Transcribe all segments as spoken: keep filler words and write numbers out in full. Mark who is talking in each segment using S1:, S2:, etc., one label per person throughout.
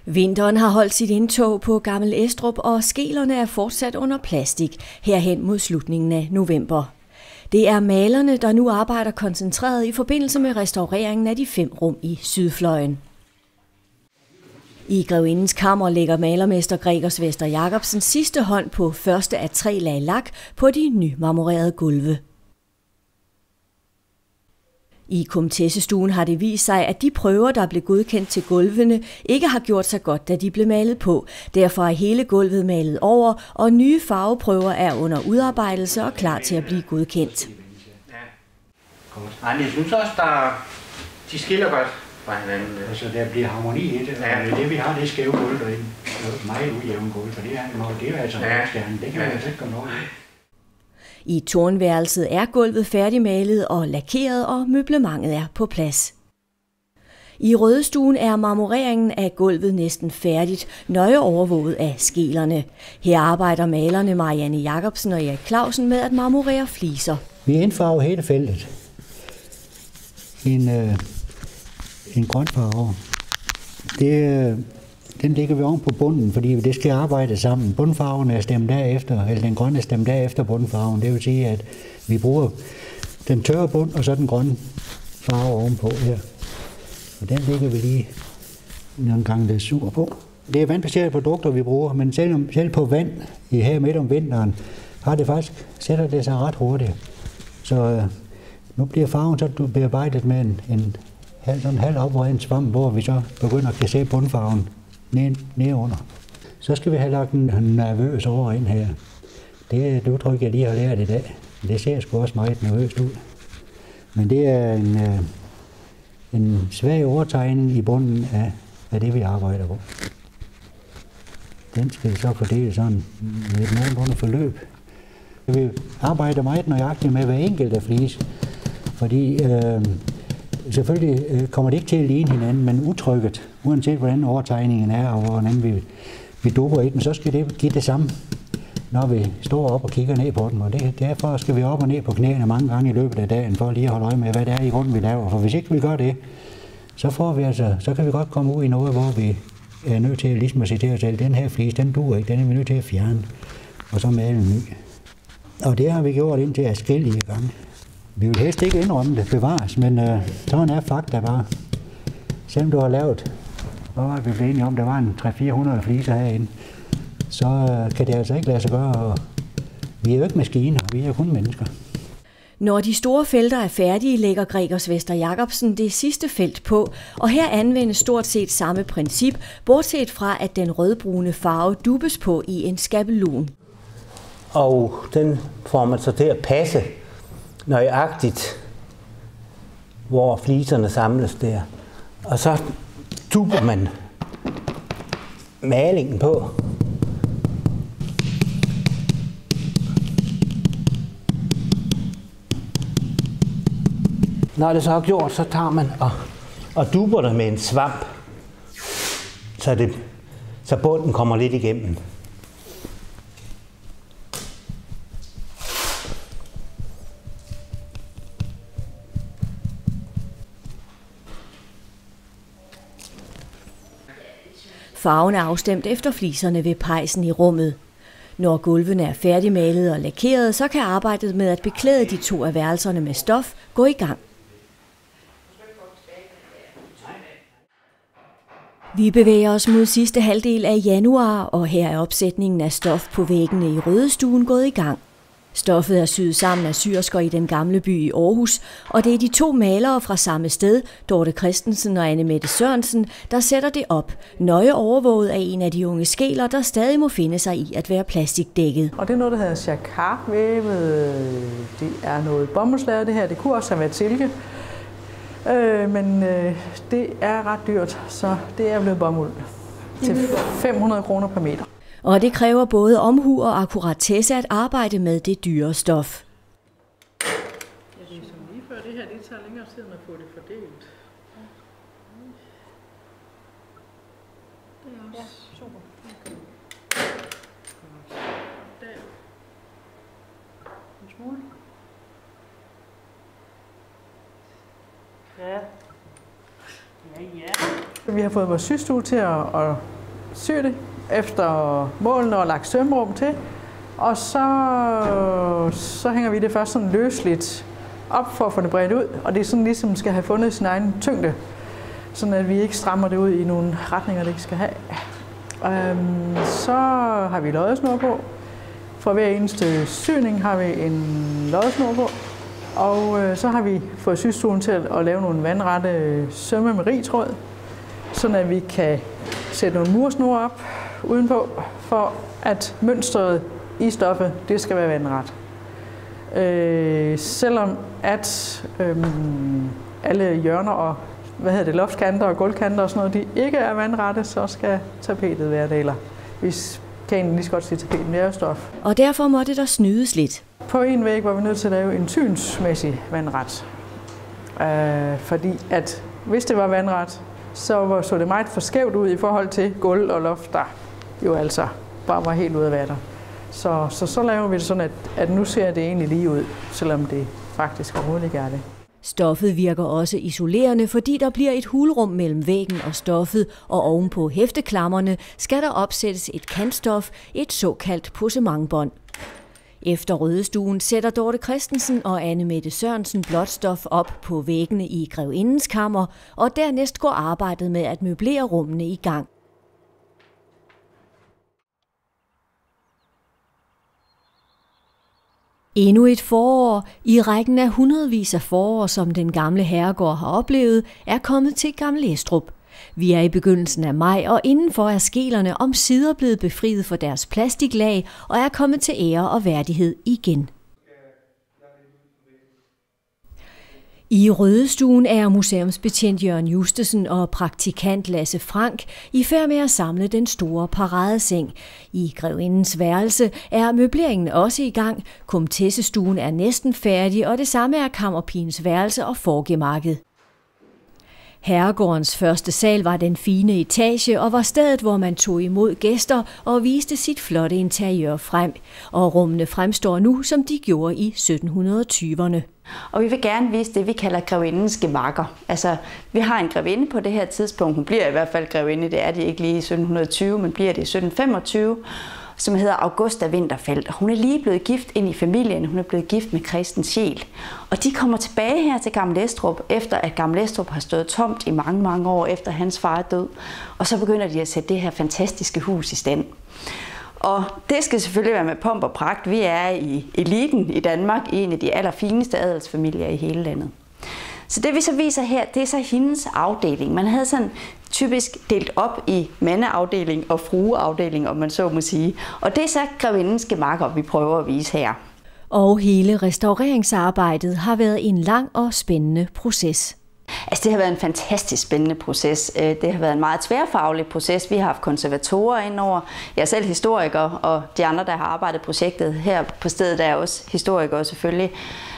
S1: Vinteren har holdt sit indtog på Gammel Estrup, og skelerne er fortsat under plastik herhen mod slutningen af november. Det er malerne, der nu arbejder koncentreret i forbindelse med restaureringen af de fem rum i Sydfløjen. I Grevindens Kammer lægger malermester Gregers Vester Jacobsen sidste hånd på første af tre lag lak på de nymarmorerede gulve. I komtessestuen har det vist sig, at de prøver, der blev godkendt til gulvene, ikke har gjort sig godt, da de blev malet på. Derfor er hele gulvet malet over, og nye farveprøver er under udarbejdelse og klar til at blive godkendt.
S2: Nej, jeg synes også, der de skiller godt fra hinanden.
S3: Altså, der bliver harmoni i det, og ja. Det vi har, det er skæve gulv derinde. Det er meget ujævne gulv, for det er, det er altså en ja. Stjerne. Det kan man altså ikke komme over i.
S1: I tårnværelset er gulvet færdigmalet og lakeret, og møblementet er på plads. I Rødestuen er marmoreringen af gulvet næsten færdigt, nøje overvåget af skelerne. Her arbejder malerne Marianne Jacobsen og Erik Clausen med at marmorere fliser.
S3: Vi indfarver hele feltet i en, øh, en grøn farve. Det, den ligger vi oven på bunden, fordi det skal arbejde sammen. Bundfarven er stemt derefter, eller den grønne er stemt derefter bundfarven. Det vil sige, at vi bruger den tørre bund og så den grønne farve ovenpå her. Og den ligger vi lige nogle gange lidt sur på. Det er vandbaserede produkter, vi bruger, men selv, selv på vand i her midt om vinteren, har det faktisk, sætter det sig ret hurtigt. Så øh, nu bliver farven så bearbejdet med en, en halv, sådan en halv opreden svamp, hvor vi så begynder at kan se bundfarven ned, nedunder. Så skal vi have lagt en nervøs over ind her. Det er et udtryk, jeg lige har lært i dag. Det ser sgu også meget nervøst ud. Men det er en, øh, en svag overtegning i bunden af, af det, vi arbejder på. Den skal så fordele sådan med et nogenlunde forløb. Vi arbejder meget nøjagtigt med hver enkelt af flis, fordi øh, selvfølgelig øh, kommer det ikke til at ligne hinanden, men utrykket, uanset hvordan overtegningen er og hvordan vi, vi doper i den, så skal det give det samme, når vi står op og kigger ned på den. Og det, derfor skal vi op og ned på knæene mange gange i løbet af dagen, for lige at holde øje med, hvad det er i grunden, vi laver. For hvis ikke vi gør det, så, får vi altså, så kan vi godt komme ud i noget, hvor vi er nødt til at, ligesom at sige til os selv, den her flis, den duer ikke, den er vi nødt til at fjerne, og så male en ny. Og det har vi gjort indtil adskillige gange. Vi vil helst ikke indrømme det, bevares, men øh, sådan er fakta bare. Selvom du har lavet, hvad var vi blevet enige om, der var en tre til fire hundrede fliser herinde, så øh, kan det altså ikke lade sig gøre. Og vi er jo ikke maskiner, vi er kun mennesker.
S1: Når de store felter er færdige, lægger Gregers Vester Jacobsen det sidste felt på, og her anvendes stort set samme princip, bortset fra at den rødbrune farve dubbes på i en skabelon.
S2: Og den får man så til at passe nøjagtigt, hvor fliserne samles der. Og så dubber man malingen på. Når det så er gjort, så tager man og, og dubber det med en svamp, så, det, så bunden kommer lidt igennem.
S1: Farven er afstemt efter fliserne ved pejsen i rummet. Når gulvene er færdigmalet og lakeret, så kan arbejdet med at beklæde de to af værelserne med stof gå i gang. Vi bevæger os mod sidste halvdel af januar, og her er opsætningen af stof på væggene i Rødestuen gået i gang. Stoffet er syet sammen af syersker i Den Gamle By i Aarhus, og det er de to malere fra samme sted, Dorte Christensen og Anne Mette Sørensen, der sætter det op, nøje overvåget af en af de unge skeler, der stadig må finde sig i at være plastikdækket.
S4: Og det er noget, der hedder jacquardvævet. Det er noget bomuldslaget, det her. Det kunne også have været silke, øh, men øh, det er ret dyrt, så det er blevet bomuld til fem hundrede kroner per meter.
S1: Og det kræver både omhu og akkuratesse at arbejde med det dyre stof.
S4: Ja, det er som lige før det her, det tager længere tid at få det fordelt. Det er også ja, super. Okay. Der. En smule. Ja. Ja, ja. Vi har fået vores systue til at, at sy det efter målene og lagt sømrum til. Og så, så hænger vi det først sådan løsligt op for at få det bredt ud. Og det er sådan ligesom skal have fundet sin egen tyngde. Sådan at vi ikke strammer det ud i nogle retninger, det ikke skal have. Øhm, så har vi loddesnor på. For hver eneste syning har vi en loddesnor på. Og øh, så har vi fået systuen til at, at lave nogle vandrette sømme med rigtråd. Sådan at vi kan sætte nogle mursnore op udenpå, for at mønstret i stoffet, det skal være vandret. Øh, selvom at øh, alle hjørner og hvad hedder det, loftskanter og gulvkanter og sådan noget, de ikke er vandrette, så skal tapetet være det, eller hvis kan egentlig lige så godt sige tapeten, det er jo stof.
S1: Og derfor måtte der snydes lidt.
S4: På en væg var vi nødt til at lave en synsmæssig vandret. Øh, fordi at hvis det var vandret, så så det meget for skævt ud i forhold til gulv og loft, der jo altså bare var helt ude af vatter. Så, så så laver vi det sådan, at, at nu ser det egentlig lige ud, selvom det faktisk overhovedet ikke er det.
S1: Stoffet virker også isolerende, fordi der bliver et hulrum mellem væggen og stoffet, og ovenpå hæfteklammerne skal der opsættes et kantstof, et såkaldt possementbånd. Efter Rødestuen sætter Dorte Christensen og Anne Mette Sørensen blåt stof op på væggene i Grevindens kammer, og dernæst går arbejdet med at møblere rummene i gang. Endnu et forår i rækken af hundredvis af forår, som den gamle herregård har oplevet, er kommet til Gammel Estrup. Vi er i begyndelsen af maj, og indenfor er skelerne omsider blevet befriet for deres plastiklag og er kommet til ære og værdighed igen. I Rødestuen er museumsbetjent Jørgen Justesen og praktikant Lasse Frank i færd med at samle den store paradeseng. I Grevindens værelse er møbleringen også i gang. Komtessestuen er næsten færdig, og det samme er kammerpigens værelse og forgemakket. Herregårdens første sal var den fine etage og var stedet, hvor man tog imod gæster og viste sit flotte interiør frem. Og rummene fremstår nu, som de gjorde i sytten tyverne.
S5: Og vi vil gerne vise det, vi kalder grevindens gemakker. Altså, vi har en grevinde på det her tidspunkt. Hun bliver i hvert fald grevinde, det er det ikke lige i sytten tyve, men bliver det i sytten femogtyve, som hedder Augusta Winterfeldt. Hun er lige blevet gift ind i familien. Hun er blevet gift med Christen Scheel. Og de kommer tilbage her til Gammel Estrup, efter at Gammel Estrup har stået tomt i mange, mange år efter hans far er død. Og så begynder de at sætte det her fantastiske hus i stand. Og det skal selvfølgelig være med pomp og pragt. Vi er i eliten i Danmark, i en af de allerfineste adelsfamilier i hele landet. Så det vi så viser her, det er så hendes afdeling. Man havde sådan typisk delt op i mandeafdeling og frueafdeling, om man så må sige. Og det er så grevindens gemakker, vi prøver at vise her.
S1: Og hele restaureringsarbejdet har været en lang og spændende proces.
S5: Altså, det har været en fantastisk spændende proces. Det har været en meget tværfaglig proces. Vi har haft konservatorer indover. Jeg er selv historiker, og de andre, der har arbejdet projektet her på stedet, er også historikere selvfølgelig.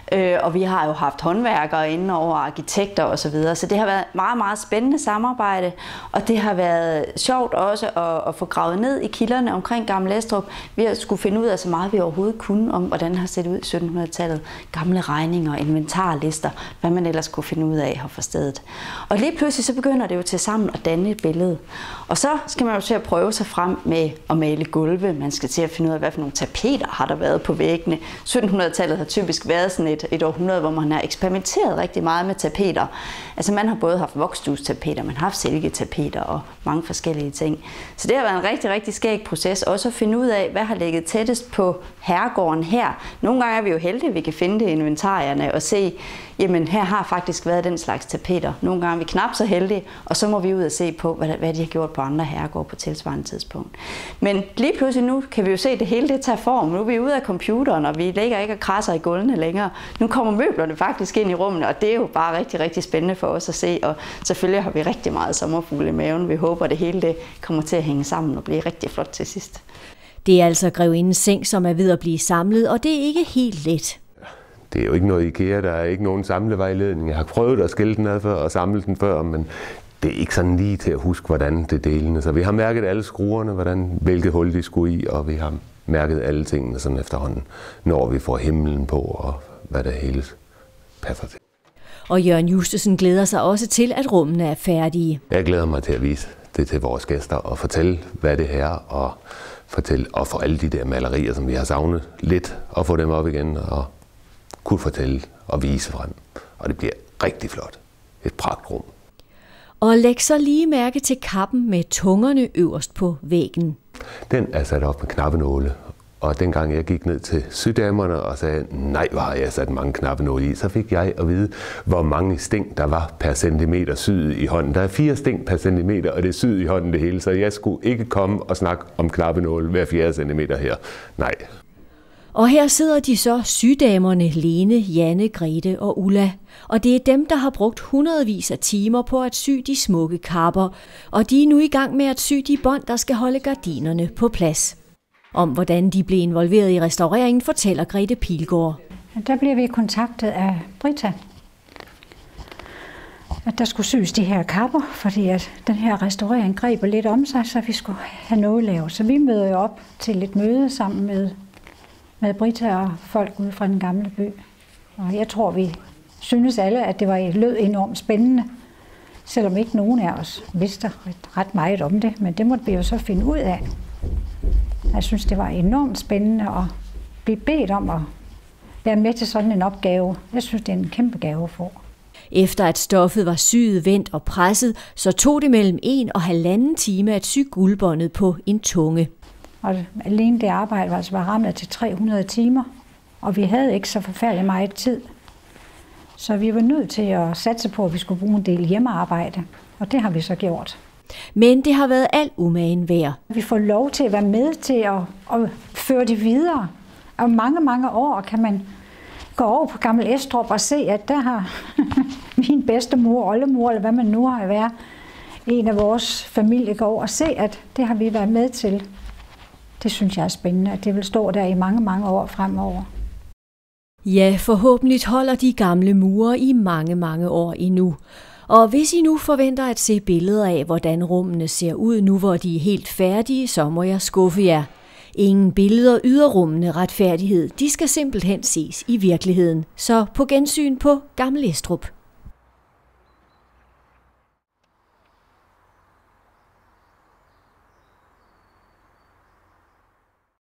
S5: Og vi har jo haft håndværkere indover, arkitekter osv. Så videre. Så det har været meget, meget spændende samarbejde. Og det har været sjovt også at, at få gravet ned i kilderne omkring Gammel Estrup. Vi har skulle finde ud af så meget, vi overhovedet kunne om, hvordan det har set ud i syttenhundredetallet. Gamle regninger, inventarlister, hvad man ellers kunne finde ud af her for stedet. Og lige pludselig så begynder det jo til sammen at danne et billede. Og så skal man jo til at prøve sig frem med at male gulve. Man skal til at finde ud af, hvad for nogle tapeter har der været på væggene. syttenhundredetallet har typisk været sådan et, et århundrede, hvor man har eksperimenteret rigtig meget med tapeter. Altså man har både haft voksdustapeter, man har haft silketapeter og mange forskellige ting. Så det har været en rigtig, rigtig skæg proces også at finde ud af, hvad har ligget tættest på herregården her. Nogle gange er vi jo heldige, at vi kan finde det i inventarierne og se, jamen her har faktisk været den slags tapeter. Nogle gange er vi knap så heldige, og så må vi ud og se på, hvad, hvad de har gjort på andre herregårde på tilsvarende tidspunkt. Men lige pludselig nu kan vi jo se, at det hele det tager form. Nu er vi ude af computeren, og vi ligger ikke og krasser i gulvene længere. Nu kommer møblerne faktisk ind i rummene, og det er jo bare rigtig, rigtig spændende for os at se. Og selvfølgelig har vi rigtig meget sommerfugle i maven. Vi håber, at det hele det kommer til at hænge sammen og blive rigtig flot til sidst.
S1: Det er altså grevindens seng, som er ved at blive samlet, og det er ikke helt let.
S6: Det er jo ikke noget IKEA, der er ikke nogen samlevejledning. Jeg har prøvet at skille den ad før og samle den før, men det er ikke sådan lige til at huske, hvordan det er delende. Så vi har mærket alle skruerne, hvordan, hvilket hul de skulle i, og vi har mærket alle tingene sådan efterhånden, når vi får himlen på, og hvad det hele passer til.
S1: Og Jørgen Justesen glæder sig også til, at rummene er færdige.
S6: Jeg glæder mig til at vise det til vores gæster og fortælle, hvad det er, og fortælle og få alle de der malerier, som vi har savnet lidt, og få dem op igen og kunne fortælle og vise frem. Og det bliver rigtig flot. Et pragtrum.
S1: Og læg så lige mærke til kappen med tungerne øverst på væggen.
S6: Den er sat op med knappenåle. Og dengang jeg gik ned til syddamerne og sagde, nej, hvor har jeg sat mange knappenåle i, så fik jeg at vide, hvor mange sting der var per centimeter syet i hånden. Der er fire sting per centimeter, og det er syet i hånden det hele, så jeg skulle ikke komme og snakke om knappenåle hver fjerde centimeter her. Nej.
S1: Og her sidder de så sydamerne Lene, Janne, Grete og Ulla. Og det er dem, der har brugt hundredvis af timer på at sy de smukke kapper. Og de er nu i gang med at sy de bånd, der skal holde gardinerne på plads. Om hvordan de blev involveret i restaureringen, fortæller Grete Pilgaard.
S7: Der bliver vi kontaktet af Britta, at der skulle sys de her kapper, fordi at den her restaurering griber lidt om sig, så vi skulle have noget lavet. Så vi møder jo op til et møde sammen med, med Britta og folk ude fra den gamle by. Og jeg tror, vi synes alle, at det var lød enormt spændende, selvom ikke nogen af os vidste ret meget om det, men det måtte vi jo så finde ud af. Jeg synes, det var enormt spændende at blive bedt om at være med til sådan en opgave. Jeg synes, det er en kæmpe gave at få.
S1: Efter at stoffet var syet, vendt og presset, så tog det mellem en og halvanden time at sy guldbåndet på en tunge.
S7: Og alene det arbejde var, altså var ramt til tre hundrede timer, og vi havde ikke så forfærdelig meget tid. Så vi var nødt til at satse på, at vi skulle bruge en del hjemmearbejde, og det har vi så gjort.
S1: Men det har været alt umagen værd.
S7: Vi får lov til at være med til at, at føre det videre. Og mange, mange år kan man gå over på Gammel Estrup og se, at der har min bedstemor, oldemor, eller hvad man nu har været, en af vores familie går over og se, at det har vi været med til. Det synes jeg er spændende, at det vil stå der i mange, mange år fremover.
S1: Ja, forhåbentlig holder de gamle mure i mange, mange år endnu. Og hvis I nu forventer at se billeder af, hvordan rummene ser ud nu, hvor de er helt færdige, så må jeg skuffe jer. Ingen billeder yder rummene retfærdighed. De skal simpelthen ses i virkeligheden. Så på gensyn på Gammel Estrup.